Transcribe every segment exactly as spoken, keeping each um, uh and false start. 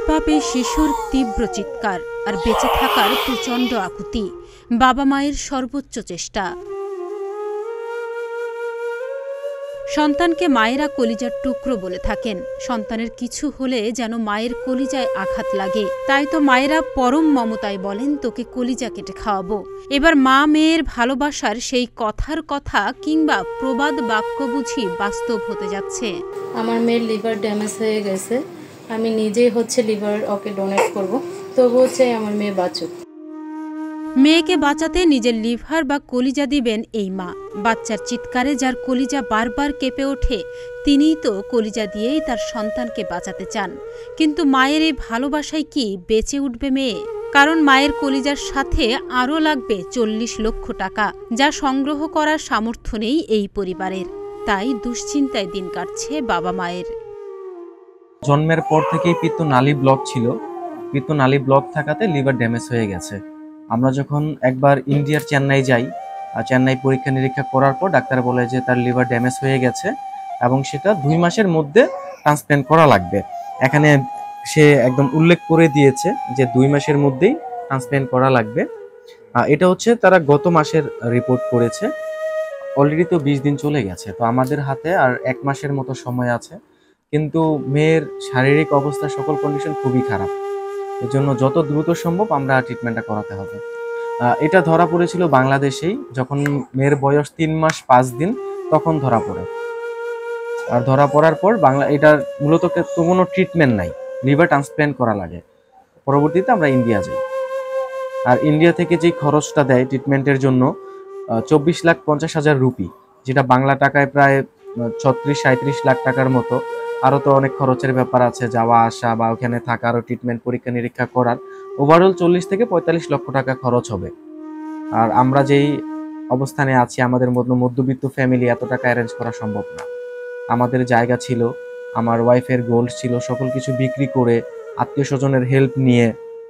নিষ্পাপে শিশুর তীব্র চিৎকার আর বেঁচে থাকার প্রচণ্ড আকুতি, বাবা মায়ের সর্বোচ্চ চেষ্টা। সন্তানকে মায়েরা কলিজার টুকরো বলে থাকেন। সন্তানের কিছু হলে যেন মায়ের কলিজায় আঘাত লাগে। তাই তো মায়েরা পরম মমতায় বলেন, তোকে কলিজা কেটে খাওয়াবো। এবার মা মেয়ের ভালোবাসার সেই কথার কথা কিংবা প্রবাদ বাক্য বুঝি বাস্তব হতে যাচ্ছে। আমার মেয়ের লিভার ড্যামেজ হয়ে গেছে, আমি নিজেই হচ্ছে লিভার ওকে ডোনেট করব, তবুও চাই আমার মেয়ে বাঁচুক। মেয়েকে বাঁচাতে নিজের লিভার বা কলিজা দিবেন এই মা। বাচ্চার চিৎকারে যার কলিজা বারবার কেঁপে ওঠে, তিনিই তো কলিজা দিয়েই তার সন্তানকে বাঁচাতে চান। কিন্তু মায়ের এই ভালোবাসায় কি বেঁচে উঠবে মেয়ে? কারণ মায়ের কলিজার সাথে আরও লাগবে চল্লিশ লক্ষ টাকা, যা সংগ্রহ করার সামর্থ্য নেই এই পরিবারের। তাই দুশ্চিন্তায় দিন কাটছে বাবা মায়ের। জন্মের পর থেকেই পিত্তনালী ব্লক ছিল। পিত্তনালী ব্লক থাকাতে লিভার ড্যামেজ হয়ে গেছে। আমরা যখন একবার ইন্ডিয়ার চেন্নাই যাই, চেন্নাই পরীক্ষা নিরীক্ষা করার পর ডাক্তার বলে যে তার লিভার ড্যামেজ হয়ে গেছে এবং সেটা দুই মাসের মধ্যে ট্রান্সপ্ল্যান্ট করা লাগবে। এখানে সে একদম উল্লেখ করে দিয়েছে যে দুই মাসের মধ্যেই ট্রান্সপ্ল্যান্ট করা লাগবে। এটা হচ্ছে তারা গত মাসের রিপোর্ট করেছে। অলরেডি তো বিশ দিন চলে গেছে, তো আমাদের হাতে আর এক মাসের মতো সময় আছে। কিন্তু মেয়ের শারীরিক অবস্থা, সকল কন্ডিশন খুবই খারাপ। এর জন্য যত দ্রুত সম্ভব আমরা ট্রিটমেন্টটা করাতে হবে। এটা ধরা পড়েছিল বাংলাদেশেই, যখন মেয়ের বয়স তিন মাস পাঁচ দিন তখন ধরা পড়ে। আর ধরা পড়ার পর বাংলা এটার মূলত তো কোনো ট্রিটমেন্ট নাই, লিভার ট্রান্সপ্ল্যান্ট করা লাগে। পরবর্তীতে আমরা ইন্ডিয়া যাই, আর ইন্ডিয়া থেকে যে খরচটা দেয় ট্রিটমেন্টের জন্য চব্বিশ লাখ পঞ্চাশ হাজার রুপি, যেটা বাংলা টাকায় প্রায় ছত্রিশ সাঁত্রিশ লাখ টাকার মতো। আরও তো অনেক খরচের ব্যাপার আছে, যাওয়া আসা বা ওখানে থাকা, আরও ট্রিটমেন্ট পরীক্ষা নিরীক্ষা করার। ওভারঅল চল্লিশ থেকে পঁয়তাল্লিশ লক্ষ টাকা খরচ হবে। আর আমরা যেই অবস্থানে আছি, আমাদের মধ্যে মধ্যবিত্ত ফ্যামিলি, এত টাকা অ্যারেঞ্জ করা সম্ভব না। আমাদের জায়গা ছিল, আমার ওয়াইফের গোল্ড ছিল, সকল কিছু বিক্রি করে আত্মীয় স্বজনের হেল্প নিয়ে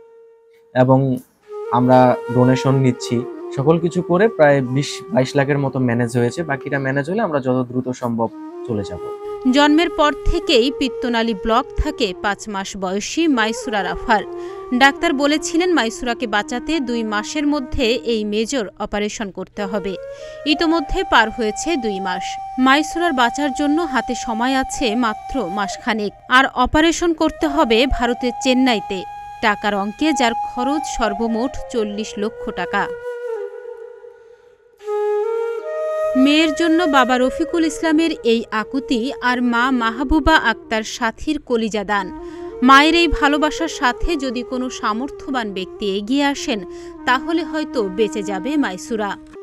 এবং আমরা ডোনেশন নিচ্ছি, সকল কিছু করে প্রায় বিশ বাইশ লাখের মতো ম্যানেজ হয়েছে। বাকিটা ম্যানেজ হলে আমরা যত দ্রুত সম্ভব চলে যাব। জন্মের পর থেকেই পিত্তনালী ব্লক থাকে পাঁচ মাস বয়সী মাইসুরা রাফার। ডাক্তার বলেছিলেন মাইসুরাকে বাঁচাতে দুই মাসের মধ্যে এই মেজর অপারেশন করতে হবে। ইতোমধ্যে পার হয়েছে দুই মাস। মাইসুরার বাঁচার জন্য হাতে সময় আছে মাত্র মাসখানেক। আর অপারেশন করতে হবে ভারতের চেন্নাইতে, টাকার অঙ্কে যার খরচ সর্বমোট চল্লিশ লক্ষ টাকা। মেয়ের জন্য বাবা রফিকুল ইসলামের এই আকুতি আর মা মাহবুবা আক্তার সাথীর কলিজা দান। মায়ের এই ভালোবাসার সাথে যদি কোনো সামর্থ্যবান ব্যক্তি এগিয়ে আসেন, তাহলে হয়তো বেঁচে যাবে মাইসুরা।